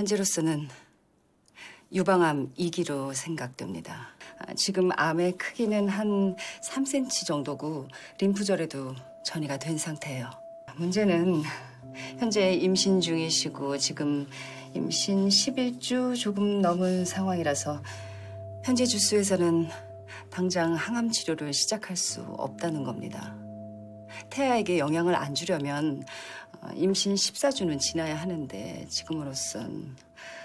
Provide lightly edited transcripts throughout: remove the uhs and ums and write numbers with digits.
현재로서는 유방암 2기로 생각됩니다. 지금 암의 크기는 한 3cm 정도고 림프절에도 전이가 된 상태예요. 문제는 현재 임신 중이시고 지금 임신 11주 조금 넘은 상황이라서 현재 주수에서는 당장 항암 치료를 시작할 수 없다는 겁니다. 태아에게 영향을 안 주려면 임신 14주는 지나야 하는데 지금으로선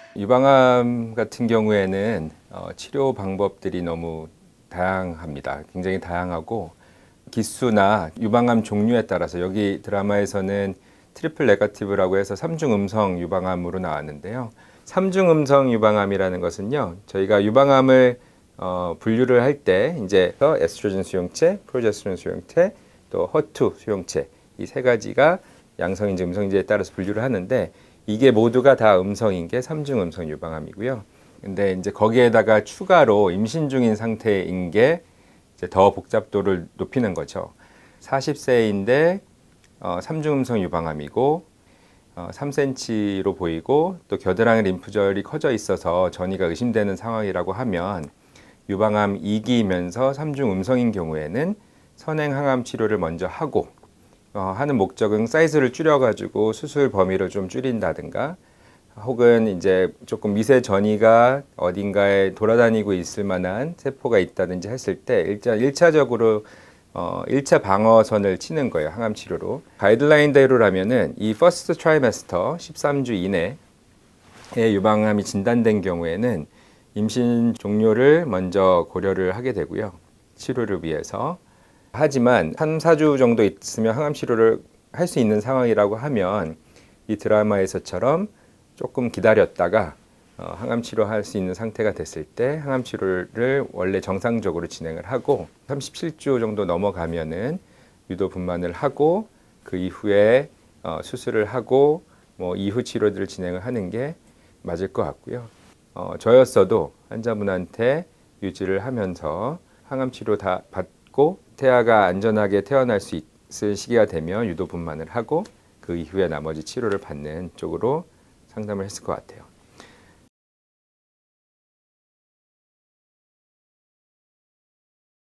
유방암 같은 경우에는 치료 방법들이 너무 다양합니다. 굉장히 다양하고 기수나 유방암 종류에 따라서 여기 드라마에서는 트리플 네거티브라고 해서 3중 음성 유방암으로 나왔는데요. 3중 음성 유방암이라는 것은요, 저희가 유방암을 분류를 할 때 이제 에스트로겐 수용체, 프로제스테론 수용체, 또 허투 수용체 이 세 가지가 양성인지 음성인지에 따라서 분류를 하는데 이게 모두가 다 음성인 게 3중 음성 유방암이고요. 근데 이제 거기에다가 추가로 임신 중인 상태인 게 이제 더 복잡도를 높이는 거죠. 40세인데 3중 음성 유방암이고 3cm로 보이고 또 겨드랑이 림프절이 커져 있어서 전이가 의심되는 상황이라고 하면 유방암 2기면서 3중 음성인 경우에는 선행 항암 치료를 먼저 하고 하는 목적은 사이즈를 줄여가지고 수술 범위를 좀 줄인다든가 혹은 이제 조금 미세 전이가 어딘가에 돌아다니고 있을 만한 세포가 있다든지 했을 때 일단 1차적으로 1차 방어선을 치는 거예요. 항암 치료로. 가이드라인대로라면은 이 퍼스트 트라이메스터 13주 이내에 유방암이 진단된 경우에는 임신 종료를 먼저 고려를 하게 되고요. 치료를 위해서. 하지만 3, 4주 정도 있으면 항암 치료를 할 수 있는 상황이라고 하면 이 드라마에서처럼 조금 기다렸다가 항암 치료할 수 있는 상태가 됐을 때 항암 치료를 원래 정상적으로 진행을 하고 37주 정도 넘어가면은 유도 분만을 하고 그 이후에 수술을 하고 뭐 이후 치료들을 진행을 하는 게 맞을 것 같고요. 저였어도 환자분한테 유지를 하면서 항암 치료 다 받고 태아가 안전하게 태어날 수 있을 시기가 되면 유도 분만을 하고 그 이후에 나머지 치료를 받는 쪽으로 상담을 했을 것 같아요.